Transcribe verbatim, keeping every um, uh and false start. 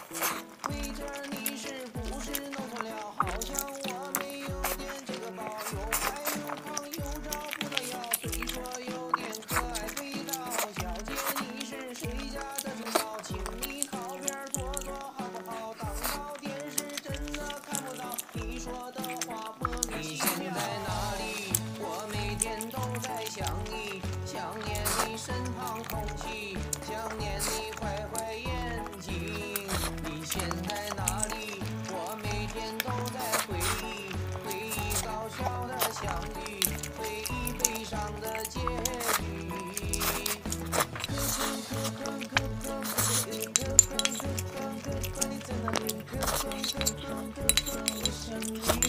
为这你是不是弄错了？好像我没有点这个包，又白又胖又找不到腰，虽说有点可爱味道。小姐你是谁家的熊猫？请你靠边坐坐好不好？当到电视真的看不到，你说的话莫名其妙。你现在哪里？我每天都在想你，想念你身旁空气，想念你坏坏眼睛。你现在哪里？我每天都在回忆，回忆搞笑的相遇，回忆悲伤的结局。可可可可可可可可可可可可，你在哪里？可可可可可可，我想你。